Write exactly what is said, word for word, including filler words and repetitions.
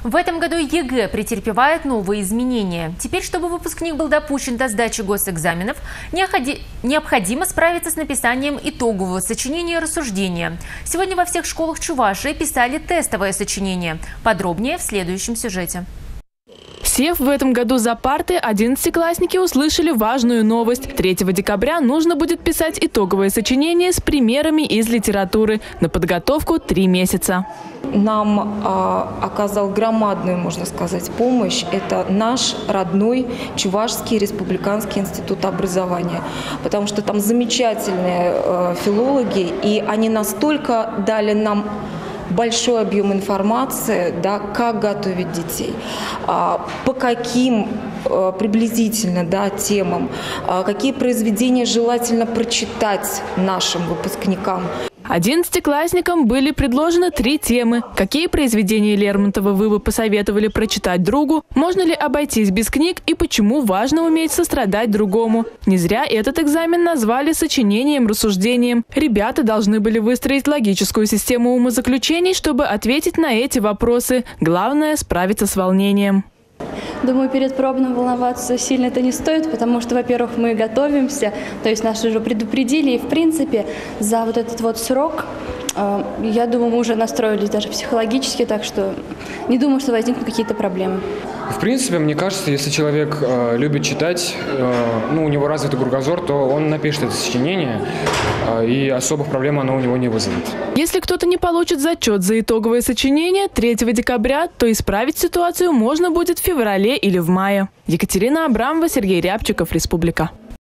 В этом году ЕГЭ претерпевает новые изменения. Теперь, чтобы выпускник был допущен до сдачи госэкзаменов, необходимо справиться с написанием итогового сочинения и рассуждения. Сегодня во всех школах Чувашии писали тестовое сочинение. Подробнее в следующем сюжете. Сев в этом году за парты, одиннадцатиклассники услышали важную новость. третьего декабря нужно будет писать итоговое сочинение с примерами из литературы. На подготовку три месяца. Нам э, оказал громадную, можно сказать, помощь. Это наш родной Чувашский республиканский институт образования. Потому что там замечательные э, филологи, и они настолько дали нам большой объем информации, да, как готовить детей, по каким приблизительно, да, темам, какие произведения желательно прочитать нашим выпускникам. Одиннадцатиклассникам были предложены три темы. Какие произведения Лермонтова вы бы посоветовали прочитать другу? Можно ли обойтись без книг? И почему важно уметь сострадать другому? Не зря этот экзамен назвали сочинением-рассуждением. Ребята должны были выстроить логическую систему умозаключений, чтобы ответить на эти вопросы. Главное – справиться с волнением. Думаю, перед пробным волноваться сильно это не стоит, потому что, во-первых, мы готовимся, то есть нас уже предупредили, и, в принципе, за вот этот вот срок, э, я думаю, мы уже настроились даже психологически, так что не думаю, что возникнут какие-то проблемы. В принципе, мне кажется, если человек э, любит читать, э, ну, у него развитый кругозор, то он напишет это сочинение, э, и особых проблем оно у него не вызовет. Если кто-то не получит зачет за итоговое сочинение третьего декабря, то исправить ситуацию можно будет в феврале или в мае. Екатерина Абрамова, Сергей Рябчиков, Республика.